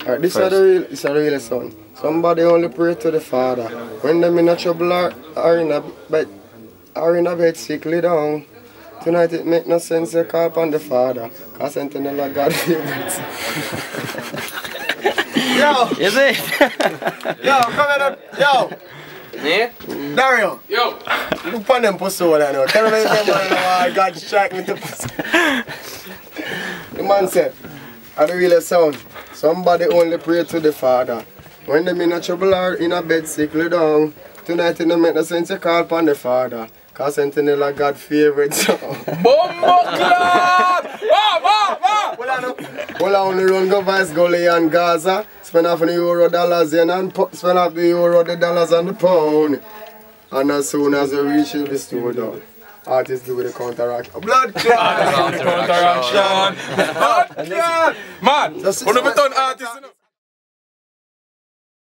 Alright, this is a real son. Somebody only pray to the Father. When them in a trouble or in a bed sick, lay down. Tonight it make no sense to call upon the Father. Cause Sentinel are God's favorites. Yo! Is it? Yo, come here. Yo! Me? Dario! Yo! Look on them pussy I know. Tell me if God strike me to pussy. The man said, I the real sound. Somebody only pray to the Father. When them in a trouble or in a bed sick, lay down. Tonight it don't make no sense to call upon the Father. Cause Sentinel are God's favorite song. Bombo club! Well, I only run go vice Gully and Gaza. Spend half the euro dollars in and spend half the euro the dollars and the pound. And as soon as we reach the studio, artists do the counteraction. Blood clot! Counteraction! Blood clot! Man! When we done artists,